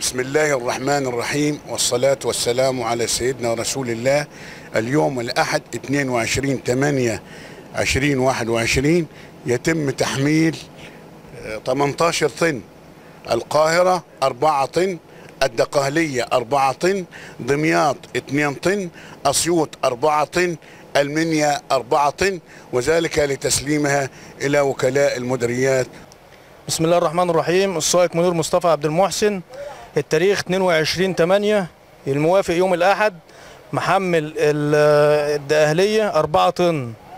بسم الله الرحمن الرحيم، والصلاة والسلام على سيدنا رسول الله. اليوم الأحد 22/8/2021 يتم تحميل 18 طن، القاهرة 4 طن، الدقهلية 4 طن، دمياط 2 طن، أسيوط 4 طن، المنيا 4 طن، وذلك لتسليمها إلى وكلاء المديريات. بسم الله الرحمن الرحيم. السائق منير مصطفى عبد المحسن، التاريخ 22/8 الموافق يوم الأحد، محمل الدقهلية 4 طن،